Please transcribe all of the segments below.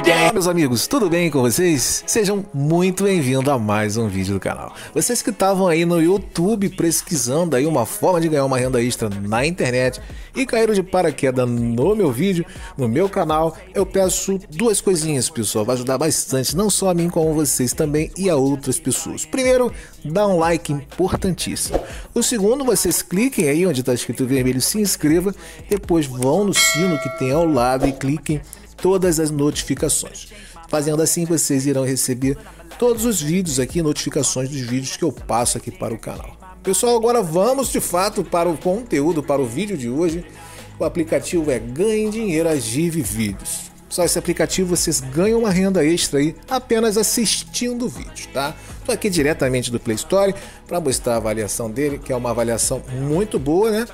Olá, meus amigos, tudo bem com vocês? Sejam muito bem-vindos a mais um vídeo do canal. Vocês que estavam aí no YouTube pesquisando aí uma forma de ganhar uma renda extra na internet e caíram de paraquedas no meu vídeo, no meu canal, eu peço duas coisinhas, pessoal, vai ajudar bastante, não só a mim como vocês também e a outras pessoas. Primeiro, dá um like importantíssimo. O segundo, vocês cliquem aí onde está escrito vermelho, se inscreva, depois vão no sino que tem ao lado e cliquem todas as notificações. Fazendo assim, vocês irão receber todos os vídeos aqui, notificações dos vídeos que eu passo aqui para o canal. Pessoal, agora vamos de fato para o conteúdo, para o vídeo de hoje. O aplicativo é Ganhe Dinheiro Agive Vídeos. Só esse aplicativo vocês ganham uma renda extra aí apenas assistindo vídeos, tá? Estou aqui diretamente do Play Store para mostrar a avaliação dele, que é uma avaliação muito boa, né?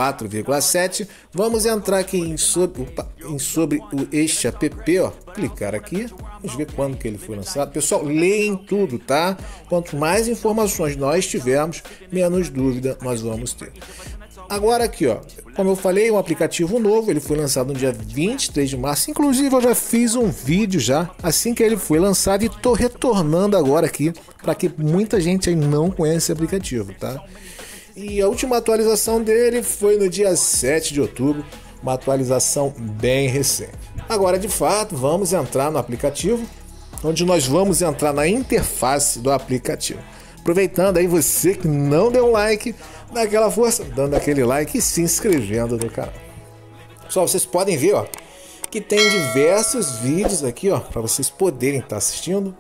4,7. Vamos entrar aqui sobre este app, ó. Clicar aqui, vamos ver quando que ele foi lançado. Pessoal, leem tudo, tá? Quanto mais informações nós tivermos, menos dúvida nós vamos ter. Agora aqui, ó, como eu falei, um aplicativo novo, ele foi lançado no dia 23 de março, inclusive eu já fiz um vídeo já, assim que ele foi lançado e tô retornando agora aqui, para que muita gente aí não conhece esse aplicativo, tá? E a última atualização dele foi no dia 7 de outubro, uma atualização bem recente. Agora, de fato, vamos entrar no aplicativo, onde nós vamos entrar na interface do aplicativo. Aproveitando aí, você que não deu um like, dá aquela força, dando aquele like e se inscrevendo no canal. Pessoal, vocês podem ver, ó, que tem diversos vídeos aqui, ó, para vocês poderem estar assistindo.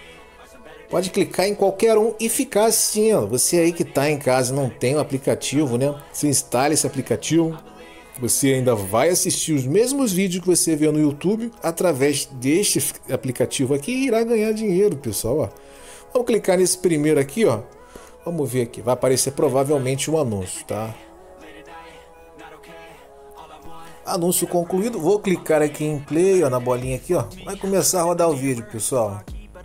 Pode clicar em qualquer um e ficar assistindo. Você aí que está em casa e não tem o aplicativo, né? Você instala esse aplicativo, você ainda vai assistir os mesmos vídeos que você vê no YouTube através deste aplicativo aqui e irá ganhar dinheiro, pessoal, ó. Vamos clicar nesse primeiro aqui, ó. Vamos ver aqui. Vai aparecer provavelmente um anúncio, tá? Anúncio concluído. Vou clicar aqui em play, ó, na bolinha aqui, ó. Vai começar a rodar o vídeo, pessoal.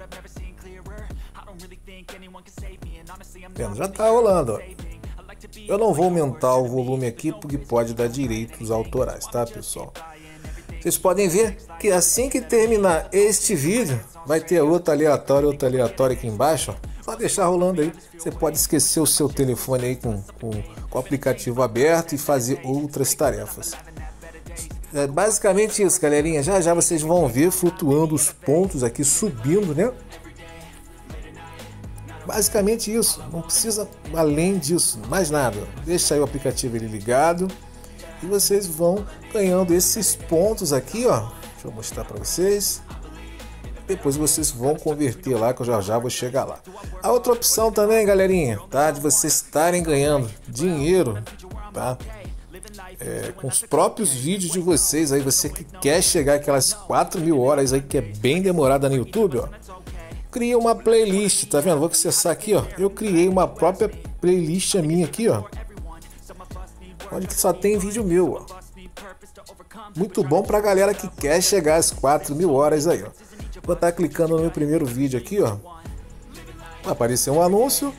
Já tá rolando, ó. Eu não vou aumentar o volume aqui porque pode dar direitos autorais, tá, pessoal? Vocês podem ver que assim que terminar este vídeo, vai ter outro aleatório aqui embaixo, ó. Só deixar rolando aí. Você pode esquecer o seu telefone aí com o aplicativo aberto e fazer outras tarefas. É basicamente isso, galerinha. Já já vocês vão ver flutuando os pontos aqui, subindo, né? Basicamente isso. Não precisa além disso, mais nada. Deixa aí o aplicativo ele ligado e vocês vão ganhando esses pontos aqui, ó. Deixa eu mostrar para vocês. Depois vocês vão converter lá, que eu já vou chegar lá. A outra opção também, galerinha, tá? De vocês estarem ganhando dinheiro, tá? Com os próprios vídeos de vocês aí, você que quer chegar aquelas 4.000 horas aí, que é bem demorada no YouTube, ó. Criei uma playlist, tá vendo? Vou acessar aqui, ó. Eu criei uma própria playlist minha aqui, ó. Onde que só tem vídeo meu, ó. Muito bom pra galera que quer chegar às 4.000 horas aí, ó. Vou estar clicando no meu primeiro vídeo aqui, ó. Vai aparecer um anúncio.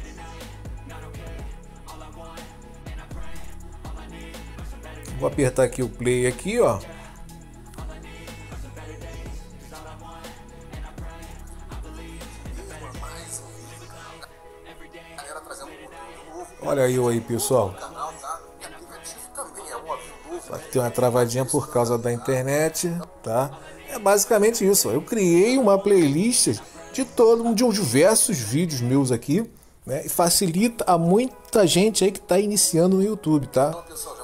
Vou apertar aqui o play aqui, ó. Olha eu aí, pessoal. Só que tem uma travadinha por causa da internet, tá? É basicamente isso, ó. Eu criei uma playlist de diversos vídeos meus aqui, né? E facilita a muita gente aí que está iniciando no YouTube, tá?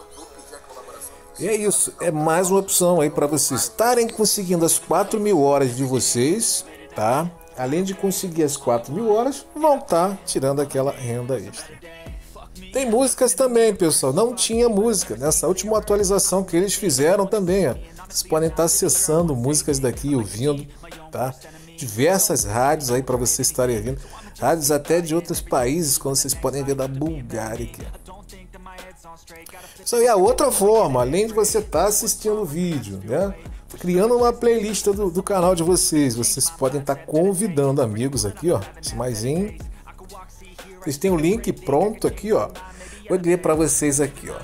E é isso, é mais uma opção aí para vocês estarem conseguindo as 4.000 horas de vocês, tá? Além de conseguir as 4.000 horas, vão estar tirando aquela renda extra. Tem músicas também, pessoal. Não tinha música nessa última atualização que eles fizeram também, ó. Vocês podem estar acessando músicas daqui, ouvindo, tá? Diversas rádios aí para vocês estarem ouvindo. Rádios até de outros países, como vocês podem ver da Bulgária aqui. Isso aí é a outra forma, além de você estar assistindo o vídeo, né? Criando uma playlist do canal de vocês. Vocês podem estar convidando amigos aqui, ó. Esse maisinho. Vocês têm o link pronto aqui, ó. Vou ler para vocês aqui, ó.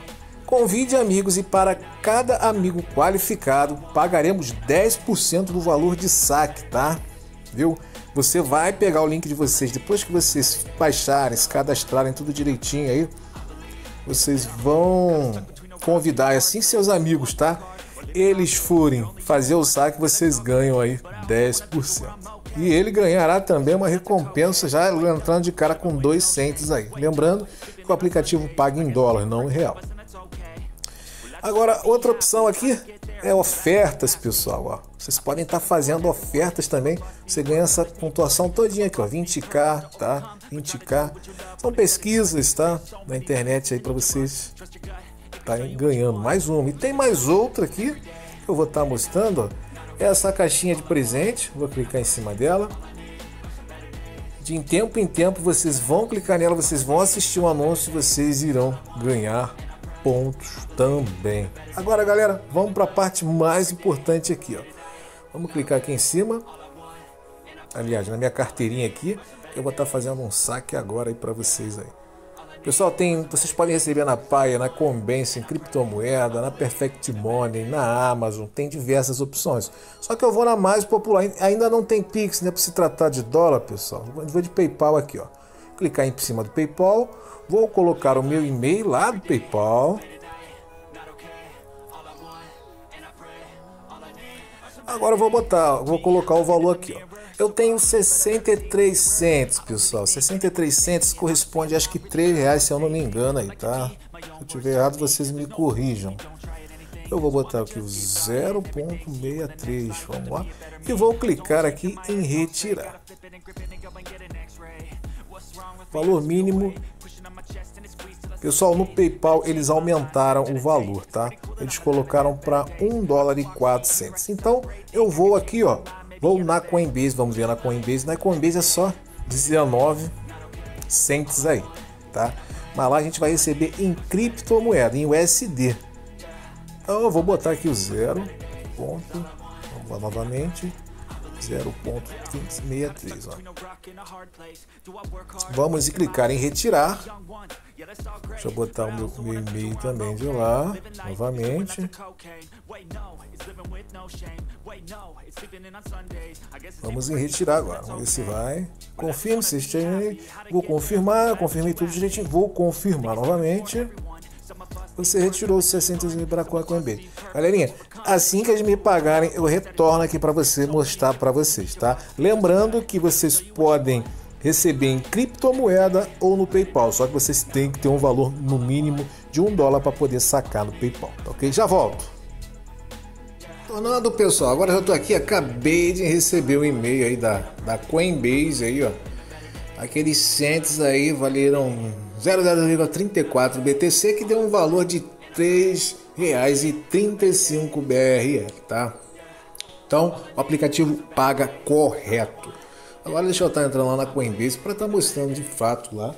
Convide amigos e para cada amigo qualificado pagaremos 10% do valor de saque, tá? Viu? Você vai pegar o link de vocês, depois que vocês baixarem, se cadastrarem tudo direitinho aí, vocês vão convidar assim seus amigos, tá? Eles forem fazer o saque, vocês ganham aí 10%. E ele ganhará também uma recompensa já entrando de cara com 2 cents aí. Lembrando que o aplicativo paga em dólar, não em real. Agora, outra opção aqui é ofertas, pessoal. Ó. Vocês podem estar fazendo ofertas também. Você ganha essa pontuação todinha aqui, ó, 20k, tá? 20k. São pesquisas, tá? Na internet aí para vocês estarem ganhando. Mais uma. E tem mais outra aqui que eu vou estar mostrando, ó. Essa caixinha de presente. Vou clicar em cima dela. De tempo em tempo vocês vão clicar nela, vocês vão assistir um anúncio e vocês irão ganhar pontos também. Agora, galera, vamos para a parte mais importante aqui, ó. Vamos clicar aqui em cima. Aliás, na minha carteirinha aqui, eu vou estar fazendo um saque agora aí para vocês aí. Pessoal, vocês podem receber na Paia, na Coinbase, em criptomoeda, na Perfect Money, na Amazon, tem diversas opções. Só que eu vou na mais popular, ainda não tem Pix, né, para se tratar de dólar, pessoal. Vou de PayPal aqui, ó. Clicar em cima do PayPal. Vou colocar o meu e-mail lá do PayPal. Agora eu vou colocar o valor aqui, ó. Eu tenho 63 cents, pessoal. 63 cents corresponde, acho que R$3, se eu não me engano aí, tá? Se eu tiver errado, vocês me corrijam. Eu vou botar aqui o 0,63, vamos lá. E vou clicar aqui em retirar. Valor mínimo. Pessoal, no PayPal eles aumentaram o valor, tá? Eles colocaram para $1,04. Então eu vou aqui, ó, vou na Coinbase, vamos ver na Coinbase. Na Coinbase é só 19 cents aí, tá? Mas lá a gente vai receber em criptomoeda, em USD. Então eu vou botar aqui o 0. Vamos lá novamente. 0,63, ó. Vamos clicar em retirar. Deixa eu botar o meu e-mail também de lá, novamente. Vamos em retirar agora, vamos ver se vai. Confirme se esteja. Vou confirmar, confirmei tudo direitinho. Vou confirmar novamente. Você retirou os 60 para a Coinbase. Galerinha, assim que eles me pagarem, eu retorno aqui para você mostrar para vocês, tá? Lembrando que vocês podem receber em criptomoeda ou no PayPal, só que vocês têm que ter um valor no mínimo de $1 para poder sacar no PayPal, tá ok? Já volto. Tornando, pessoal, agora eu tô aqui, acabei de receber um e-mail aí da Coinbase aí, ó. Aqueles cents aí valeram 0,34 BTC, que deu um valor de R$3,35 BRL, tá? Então, o aplicativo paga correto. Agora deixa eu estar entrando lá na Coinbase para estar mostrando de fato lá.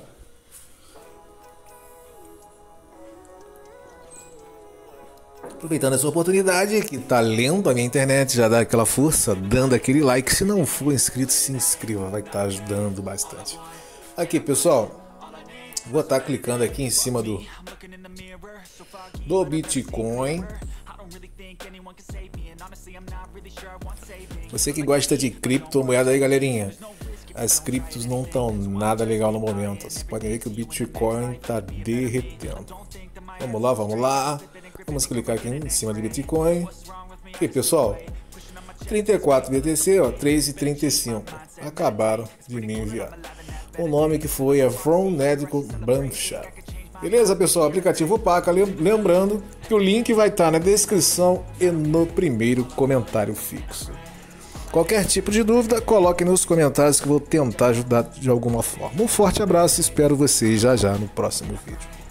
Aproveitando essa oportunidade que tá lendo a minha internet, já dá aquela força, dando aquele like. Se não for inscrito, se inscreva, vai estar ajudando bastante. Aqui, pessoal, vou estar clicando aqui em cima do Bitcoin. Você que gosta de criptomoeda aí, galerinha, as criptos não estão nada legal no momento. Vocês podem ver que o Bitcoin está derretendo. Vamos lá, vamos lá. Vamos clicar aqui em cima de Bitcoin. E pessoal, 34 BTC, ó, 3,35. Acabaram de me enviar. O nome que foi é From Medical Branchard. Beleza, pessoal? Aplicativo paga. Lembrando que o link vai estar na descrição e no primeiro comentário fixo. Qualquer tipo de dúvida, coloque nos comentários que eu vou tentar ajudar de alguma forma. Um forte abraço e espero vocês já no próximo vídeo.